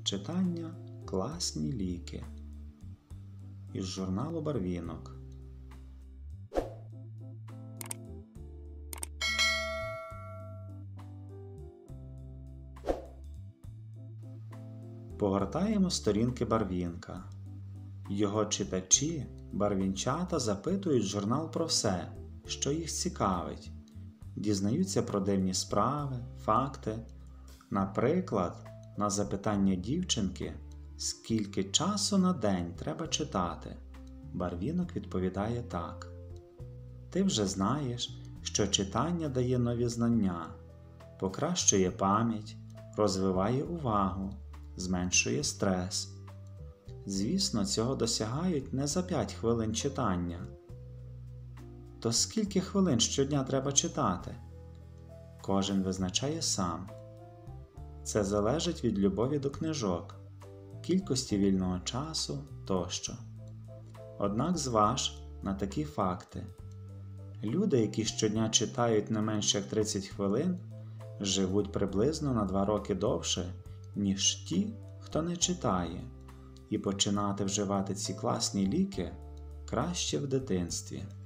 Читання – класні ліки. Із журналу «Барвінок». Погортаємо сторінки Барвінка. Його читачі, барвінчата, запитують журнал про все, що їх цікавить. Дізнаються про дивні справи, факти. Наприклад, на запитання дівчинки, скільки часу на день треба читати, Барвінок відповідає так. Ти вже знаєш, що читання дає нові знання, покращує пам'ять, розвиває увагу, зменшує стрес. Звісно, цього досягають не за 5 хвилин читання. То скільки хвилин щодня треба читати? Кожен визначає сам. Це залежить від любові до книжок, кількості вільного часу тощо. Однак зваж на такі факти. Люди, які щодня читають не менше як 30 хвилин, живуть приблизно на 2 роки довше, ніж ті, хто не читає, і починати вживати ці класні ліки краще в дитинстві.